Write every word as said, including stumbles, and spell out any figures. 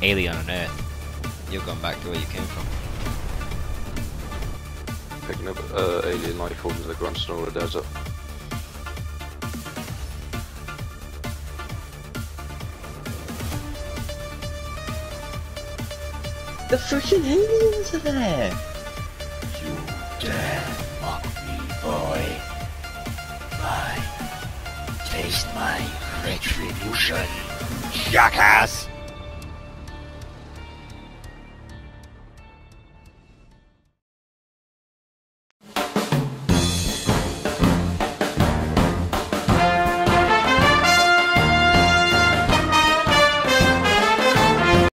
alien on Earth. You're going back to where you came from. Picking up uh, alien life forms in the Grand Sonora Desert. The freaking aliens are there! You dare mock me, boy. Fine. Taste my retribution, jackass!